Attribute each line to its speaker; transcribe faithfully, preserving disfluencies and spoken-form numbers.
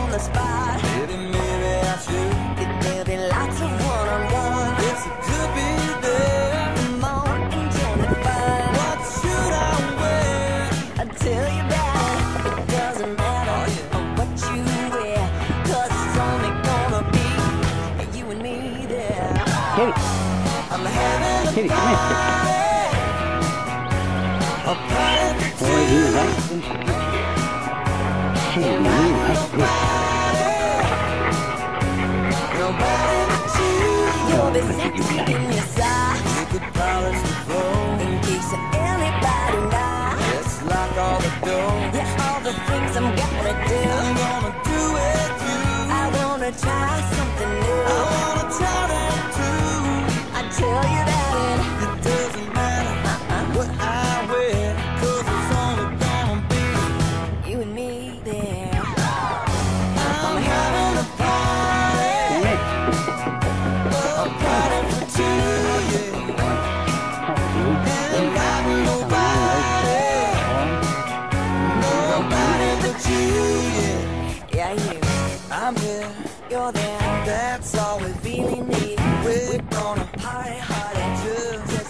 Speaker 1: on the spot.
Speaker 2: Maybe, maybe I should.
Speaker 1: There'll be lots of one-on-one.
Speaker 2: Yes, it could be there.
Speaker 1: Come on, enjoy the fun.
Speaker 2: What should I wear?
Speaker 1: I tell you that it doesn't matter
Speaker 2: Oh, yeah.
Speaker 1: what you wear, 'cause it's only gonna be you and me there.
Speaker 3: Kitty,
Speaker 2: I'm having a
Speaker 3: Kitty, come here.
Speaker 2: party. A party for
Speaker 3: Boy,
Speaker 2: two.
Speaker 3: you right. Kitty, you right.
Speaker 2: Nobody but you.
Speaker 1: You'll be sexy in your side,
Speaker 2: We could polish the floor.
Speaker 1: in case anybody knows.
Speaker 2: Let's lock all the doors.
Speaker 1: Yeah, all the things I'm gonna do.
Speaker 2: I'm gonna do it too.
Speaker 1: I wanna try something new.
Speaker 2: I wanna try that too.
Speaker 1: I tell you that it
Speaker 2: It doesn't matter what I wear, 'cause it's only gonna be
Speaker 1: you and me there.
Speaker 2: I'm having a party.
Speaker 3: Come here.
Speaker 2: A party for two, yeah. Ain't got nobody, nobody but you, yeah.
Speaker 1: Yeah, you,
Speaker 2: I'm here,
Speaker 1: you're there.
Speaker 2: that's all we
Speaker 1: Feeling me,
Speaker 2: we're gonna
Speaker 1: party harder.
Speaker 2: just
Speaker 1: Just